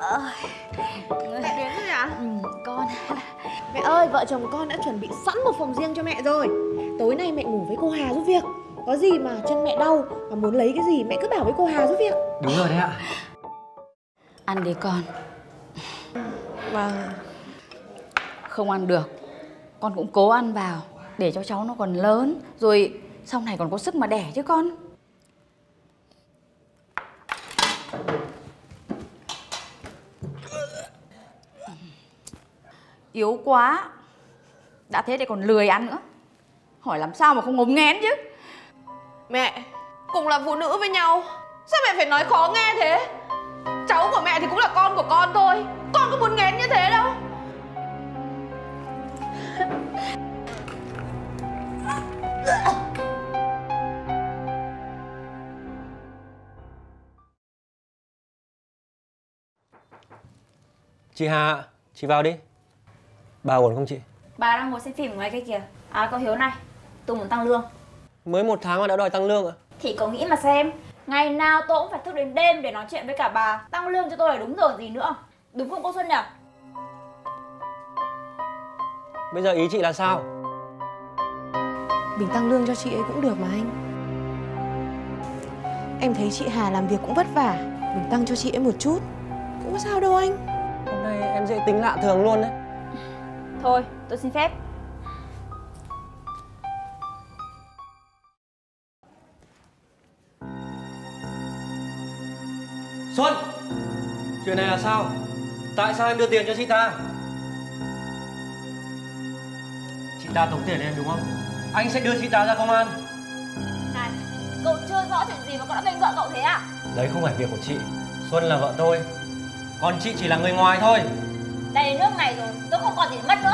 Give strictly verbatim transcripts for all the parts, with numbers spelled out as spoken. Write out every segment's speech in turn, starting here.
Mẹ đến rồi ạ? Ừ, con. Mẹ ơi, vợ chồng con đã chuẩn bị sẵn một phòng riêng cho mẹ rồi. Tối nay mẹ ngủ với cô Hà giúp việc. Có gì mà chân mẹ đau mà muốn lấy cái gì mẹ cứ bảo với cô Hà giúp việc. Đúng rồi đấy ạ. Ăn đi con. Vâng. Không ăn được, con cũng cố ăn vào để cho cháu nó còn lớn, rồi sau này còn có sức mà đẻ chứ con. Yếu quá. Đã thế thì còn lười ăn nữa. Hỏi làm sao mà không ngốm nghén chứ. Mẹ, cùng là phụ nữ với nhau, sao mẹ phải nói khó nghe thế? Cháu của mẹ thì cũng là con của con thôi. Con có muốn nghén như thế đâu. Chị Hà, chị vào đi. Bà ổn không chị? Bà đang ngồi xem phim ở ngoài kia kìa. À, cậu Hiếu này, tôi muốn tăng lương. Mới một tháng mà đã đòi tăng lương à? Thì cậu nghĩ mà xem, ngày nào tôi cũng phải thức đến đêm để nói chuyện với cả bà. Tăng lương cho tôi là đúng rồi gì nữa. Đúng không cô Xuân nhỉ? Bây giờ ý chị là sao? Mình tăng lương cho chị ấy cũng được mà anh. Em thấy chị Hà làm việc cũng vất vả, mình tăng cho chị ấy một chút cũng có sao đâu anh. Hôm nay em dễ tính lạ thường luôn đấy. Thôi, tôi xin phép. Xuân! Chuyện này là sao? Tại sao em đưa tiền cho chị ta? Chị ta tống tiền em đúng không? Anh sẽ đưa chị ta ra công an. Này, cậu chưa rõ chuyện gì mà cậu đã bênh vợ cậu thế à? Đấy không phải việc của chị. Xuân là vợ tôi, còn chị chỉ là người ngoài thôi. Đây đến nước này rồi, tôi không còn gì để mất nữa.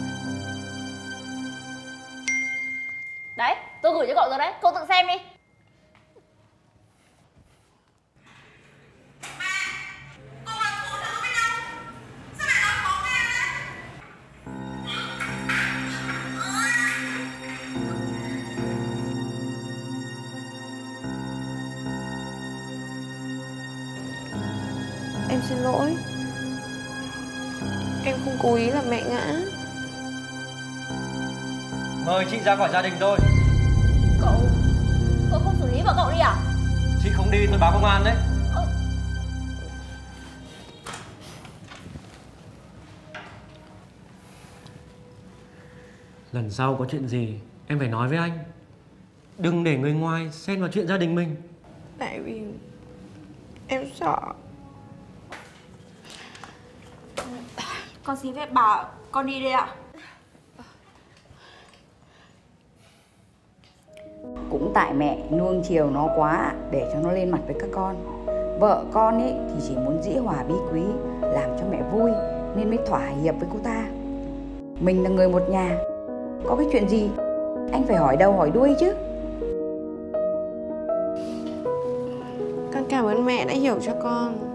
Đấy, tôi gửi cho cậu rồi đấy, cậu tự xem đi. Em xin lỗi. Em không cố ý làm mẹ ngã. Mời chị ra khỏi gia đình tôi. Cậu, cậu không xử lý vợ cậu đi à? Chị không đi tôi báo công an đấy. Ờ. Lần sau có chuyện gì em phải nói với anh. Đừng để người ngoài xen vào chuyện gia đình mình. Tại vì em sợ. Con xin phép bà, con đi đây ạ. Cũng tại mẹ nuông chiều nó quá để cho nó lên mặt với các con. Vợ con ấy thì chỉ muốn dĩ hòa vi quý, làm cho mẹ vui nên mới thỏa hiệp với cô ta. Mình là người một nhà, có cái chuyện gì anh phải hỏi đầu hỏi đuôi chứ. Con cảm ơn mẹ đã hiểu cho con.